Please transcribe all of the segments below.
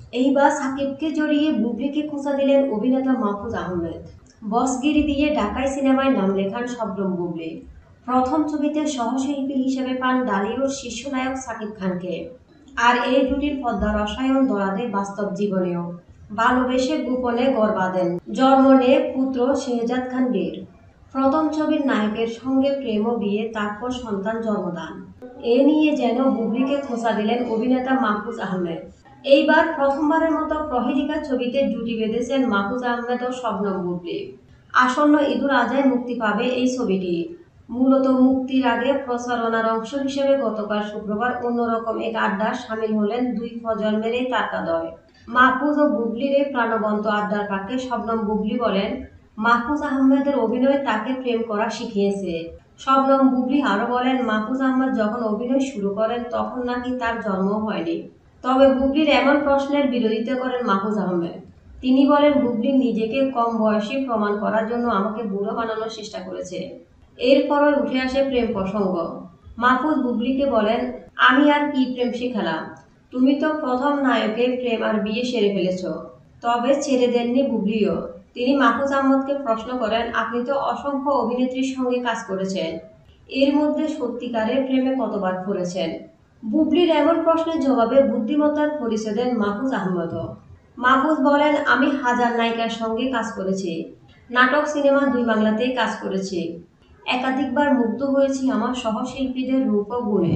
এইবার সাকিবকে জড়িয়ে বুবলিকে খোঁচা দিলেন অভিনেতা মাহফুজ আহমেদ। বসগিরি দিয়ে ঢাকাই সিনেমায় নাম লেখান শবনম বুবলি। প্রথম ছবিতে সহশিল্পী হিসেবে পান ডালিউড শীর্ষ নায়ক সাকিব খানকে। আর এই জুটির পদ্মা রসায়ন ধরা দেয় বাস্তব জীবনেও। ভালোবেসে গোপনে ঘর বাঁধেন, জন্ম নেয় পুত্র শেহজাদ খান বীর। প্রথম ছবির নায়কের সঙ্গে প্রেম ও বিয়ে, তারপর সন্তান জন্মদান। এ নিয়ে যেন বুবলিকে খোঁচা দিলেন অভিনেতা মাহফুজ আহমেদ। এইবার প্রথমবারের মতো প্রহেলিকা ছবিতে জুটি বেঁধেছেন মাহফুজ আহমেদ ও শবনম বুবলি। আসন্ন ঈদুল আজহায় মুক্তি পাবে এই ছবিটি। মূলত মুক্তির আগে প্রচারণার অংশ হিসেবে গতকাল শুক্রবার অন্যরকম এক আড্ডায় শামিল হলেন দুই প্রজন্মের এই তারকাদ্বয়। মাহফুজ ও বুবলির এই প্রাণবন্ত আড্ডার ফাঁকে শবনম বুবলি বলেন, মাহফুজ আহমেদের অভিনয় তাকে প্রেম করা শিখিয়েছে। শবনম বুবলি আরও বলেন, মাহফুজ আহমেদ যখন অভিনয় শুরু করেন তখন নাকি তার জন্ম হয়নি। তবে বুবলির এমন প্রশ্নের বিরোধিতা করেন মাহফুজ আহমেদ। তিনি বলেন, বুবলি নিজেকে কম বয়সী প্রমাণ করার জন্য আমাকে বুড়ো বানানোর চেষ্টা করেছে। এরপরই উঠে আসে প্রেম প্রসঙ্গ। মাহফুজ বুবলিকে বলেন, আমি আর কি প্রেম শিখালাম, তুমি তো প্রথম নায়কের প্রেম আর বিয়ে সেরে ফেলেছ। তবে ছেড়ে দেননি বুবলিও। তিনি মাহফুজ আহমেদকে প্রশ্ন করেন, আপনি তো অসংখ্য অভিনেত্রীর সঙ্গে কাজ করেছেন, এর মধ্যে সত্যিকারের প্রেমে কতবার পড়েছেন? বুবলির এমন প্রশ্নের জবাবে বুদ্ধিমত্তার পরিচয় দেন মাহফুজ আহমেদও। মাহফুজ বলেন, আমি হাজার নায়িকার সঙ্গে কাজ করেছি, নাটক, সিনেমা দুই বাংলাতেই কাজ করেছি। একাধিকবার মুগ্ধ হয়েছি আমার সহশিল্পীদের রূপ ও গুণে।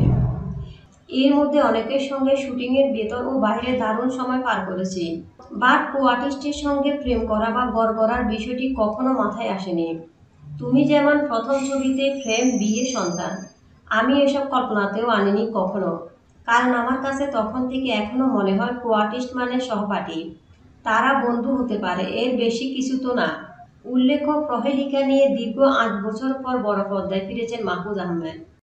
এর মধ্যে অনেকের সঙ্গে শুটিংয়ের ভেতর ও বাইরে দারুণ সময় পার করেছি। বাট কো-আর্টিস্টের সঙ্গে প্রেম করা বা গড় করার বিষয়টি কখনো মাথায় আসেনি। তুমি যেমন প্রথম ছবিতে প্রেম, বিয়ে, সন্তান, আমি এসব কল্পনাতেও আনিনি কখনো। কারণ আমার কাছে তখন থেকে এখনো মনে হয় কো-আর্টিস্ট মানে সহপাঠী। তারা বন্ধু হতে পারে, এর বেশি কিছু তো না। উল্লেখ্য, প্রহেলিকা নিয়ে দীর্ঘ ৮ বছর পর বড় পর্দায় ফিরেছেন মাহফুজ আহমেদ।